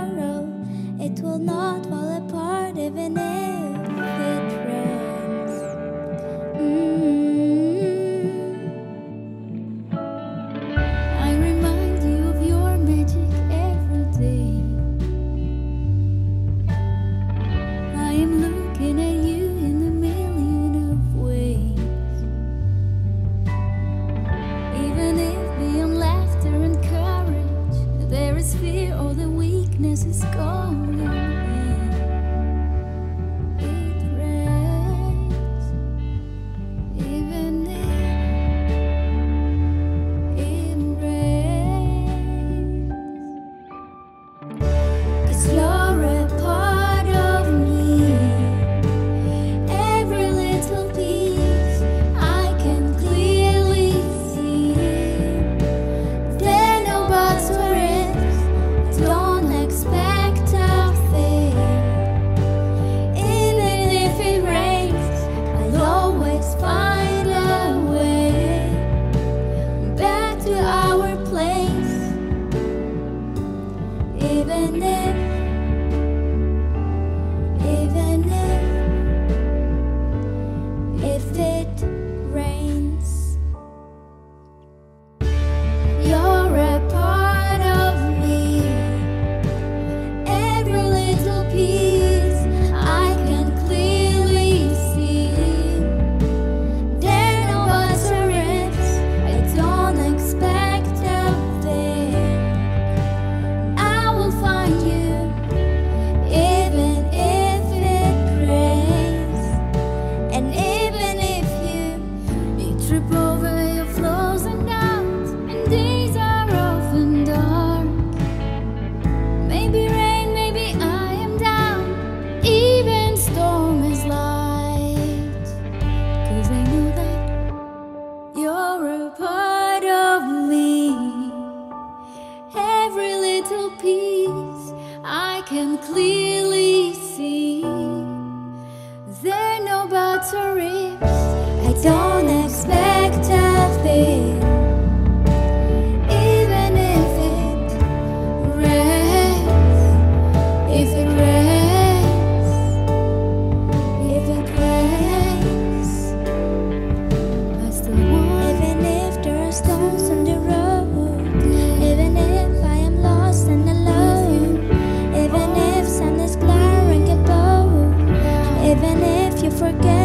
tomorrow. It will not fall apart even if it rains. I remind you of your magic every day. I am looking at you in a million of ways. Even if beyond laughter and courage there is fear, or the weakness is going away. It rains, even if it rains. 'Cause you're a part of me. Every little piece I can clearly see. There are no buts or ifs. Don't expect a thing. Even if it rains, I'll always find a way back to our place. Even if it rains. You're a part of me. Every little piece I can clearly see. There are no buts or ifs. I don't expect a thing. I will find you, even if it rains. And even if you trip over your flaws and doubts, and days are often dark. Maybe rain, maybe I am down, even storm is light. 'Cause I know that you're a part of me. Every little piece I can clearly see. There are no buts or ifs. I don't expect a thing. Even if it rains, if it rains, if it rains, I still want. Even if there are stones on the road, even if I am lost and alone, even if sun is glaring above, even if you forget